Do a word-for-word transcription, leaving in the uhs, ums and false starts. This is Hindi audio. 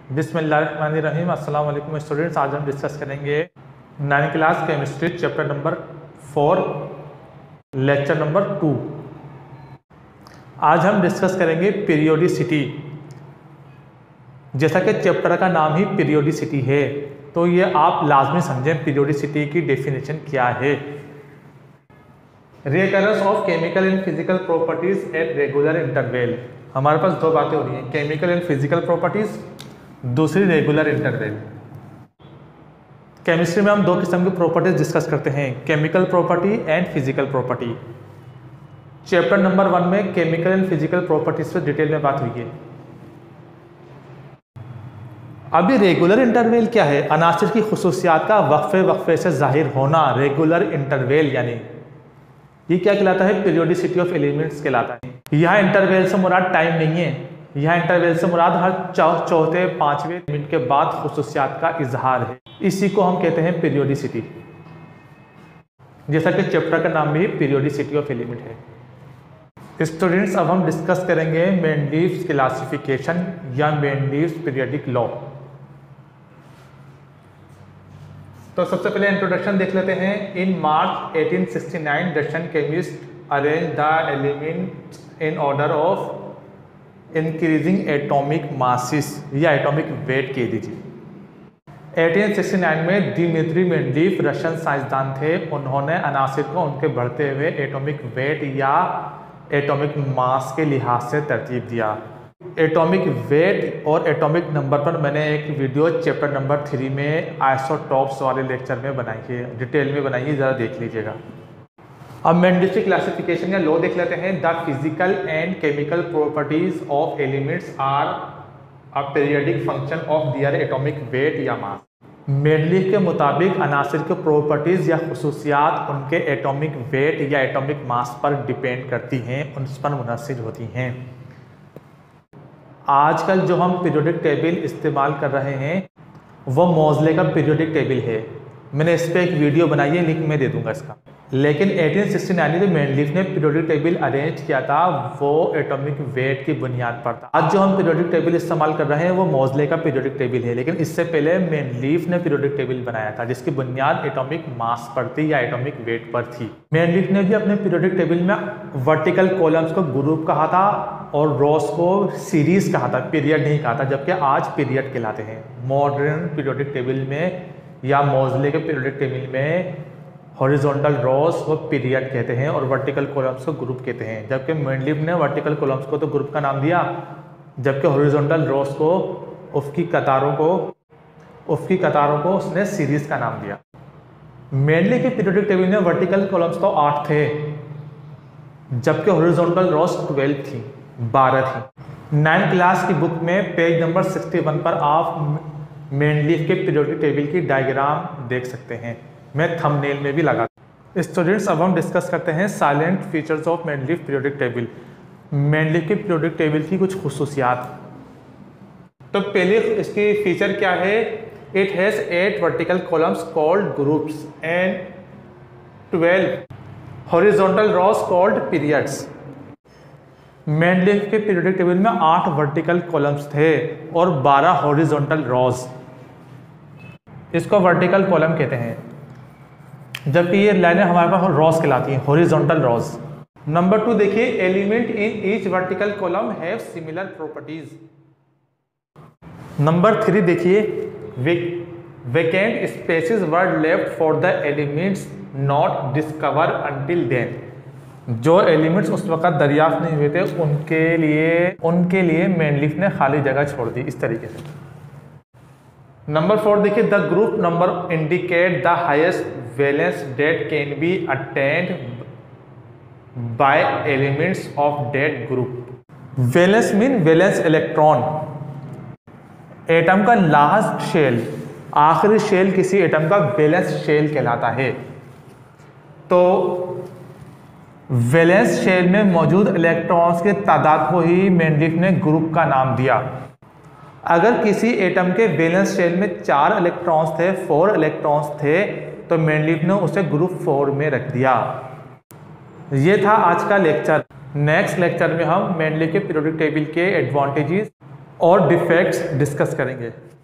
बिस्मिल्लाहिर्रहमानिर्रहीम। अस्सलाम वालेकुम स्टूडेंट्स। आज हम डिस्कस करेंगे nine class chemistry chapter number four lecture number two. आज हम डिस्कस करेंगे पीरियोडिसिटी। जैसा कि चैप्टर का नाम ही पीरियोडिसिटी है, तो ये आप लाजमी समझें पीरियोडिसिटी की डेफिनेशन क्या है। Recurrence of chemical and physical properties at regular interval. हमारे पास दो बातें हो रही हैं, केमिकल एंड फिजिकल प्रॉपर्टीज, दूसरी रेगुलर इंटरवल। केमिस्ट्री में हम दो किस्म की प्रॉपर्टीज डिस्कस करते हैं, chemical property and physical property. Chapter number one में केमिकल एंड फिजिकल प्रॉपर्टीज पर डिटेल में बात हुई है। अभी रेगुलर इंटरवल क्या है? अनासिर की खुसूसियात का वक्फे वक्फे से जाहिर होना रेगुलर इंटरवल, यानी ये क्या कहलाता है? पीरियोडिसिटी ऑफ एलिमेंट्स कहलाता है। यहाँ इंटरवल से मुराद टाइम नहीं है, यहाँ इंटरवल से मुराद हर चौथे पांचवें मिनट के बाद खुसूसियात का इजहार है। इसी को हम कहते हैं पीरियोडिसिटी, जैसा कि चैप्टर का नाम भी पीरियोडिसिटी ऑफ एलिमेंट है। स्टूडेंट्स, अब हम डिस्कस करेंगे मेंडलीव्स क्लासिफिकेशन या मेंडलीव्स पीरियोडिक लॉ। तो सबसे पहले इंट्रोडक्शन देख लेते हैं। In March eighteen sixty nine Russian chemist arrange the elements in order of increasing atomic masses या एटॉमिक वेट कह दीजिए। एटीन सिक्सटी नाइन में दिमित्री मेंडलीव रशियन साइंसदान थे। उन्होंने अनासिर को उनके बढ़ते हुए एटॉमिक वेट या एटॉमिक मास के लिहाज से तरतीब दिया। एटॉमिक वेट और एटॉमिक नंबर पर मैंने एक वीडियो चैप्टर नंबर थ्री में आइसोटॉप्स वाले लेक्चर में बनाई है, डिटेल में बनाई है, ज़रा देख लीजिएगा। अब मेंडलीव क्लासिफिकेशन या लॉ देख लेते हैं। The physical and chemical properties of elements are a periodic function of their atomic weight या मास। मेंडलीव के मुताबिक अनासिर के प्रॉपर्टीज या खुसूसियात उनके एटॉमिक वेट या एटॉमिक मास पर डिपेंड करती हैं, उन पर मुनहसिर होती हैं। आजकल जो हम पीरियोडिक टेबल इस्तेमाल कर रहे हैं वो मोज़ले का पीरियोडिक टेबल है। मैंने इस पर एक वीडियो बनाई है, लिंक में दे दूंगा इसका। लेकिन एटीन सिक्सटी नाइन में मेंडलीव ने पीरियोडिक टेबल अरेंज किया था, वो एटॉमिक वेट की बुनियाद पर था। आज जो हम पीरियोडिक टेबल इस्तेमाल कर रहे हैं वो मोज़ले का पीरियोडिक टेबल है, लेकिन इससे पहले मेंडलीव ने पीरियोडिक टेबल बनाया था जिसकी बुनियाद एटॉमिक मास पर थी या एटॉमिक वेट पर थी। मेंडलीव ने भी अपने पीरियोडिक टेबल में वर्टिकल कॉलम्स को ग्रुप कहा था और रोस को सीरीज कहा था, पीरियड नहीं कहा था, जबकि आज पीरियड कहलाते हैं। मॉडर्न पीरियोडिक टेबल में या मोज़ले के पीरियोडिक टेबल में हॉरिजॉन्टल रोस वो पीरियड कहते हैं और वर्टिकल कॉलम्स को ग्रुप कहते हैं। जबकि मेंडलीव ने वर्टिकल कॉलम्स को तो ग्रुप का नाम दिया, जबकि हॉरिजॉन्टल रोस को उसकी कतारों को उसकी कतारों को उसने सीरीज का नाम दिया। मेंडलीव के पीरियोडिक टेबल में वर्टिकल कॉलम्स तो आठ थे, जबकि हॉरिजॉन्टल रोस ट्वेल्व थी, बारह थी। नाइन क्लास की बुक में पेज नंबर सिक्सटी वन पर आप मेंडलीव के पीरियोडिक टेबल की डायग्राम देख सकते हैं, मैं थंबनेल में भी लगा। स्टूडेंट्स, अब हम डिस्कस करते हैं salient features of Mendeleev periodic table. Mendeleev के पीरियोडिक टेबल की कुछ खुसूसियात। तो पहले इसकी फीचर क्या है? It has eight vertical columns called groups and twelve horizontal rows called periods. Mendeleev के पीरियोडिक टेबल में आठ वर्टिकल कॉलम्स थे और बारह हॉरिजॉन्टल रॉस। इसको वर्टिकल कॉलम कहते हैं, जबकि ये लाइनें हमारे पास रॉस कहलाती हैं, हॉरिजॉन्टल रॉस। नंबर टू देखिए, element in each vertical column have similar properties. Number three देखिए, vacant spaces were left for the elements not discover until then. जो एलिमेंट्स उस वक्त दरियाफ्त नहीं हुए थे उनके लिए उनके लिए मेंडलीव ने खाली जगह छोड़ दी, इस तरीके से। नंबर फोर देखिए, the group number indicate the highest valence that can be attained by elements of that group. Valence mean valence electron. Atom का लास्ट शेल, आखिरी शेल किसी एटम का वैलेंस शेल कहलाता है। तो वैलेंस शेल में मौजूद इलेक्ट्रॉन्स के तादाद को ही मेंडलीव ने ग्रुप का नाम दिया। अगर किसी एटम के वैलेंस शेल में चार इलेक्ट्रॉन्स थे, फोर इलेक्ट्रॉन्स थे, तो मेंडलीव ने उसे ग्रुप फोर में रख दिया। ये था आज का लेक्चर। नेक्स्ट लेक्चर में हम मेंडलीव के पीरियोडिक टेबल के एडवांटेजेस और डिफेक्ट्स डिस्कस करेंगे।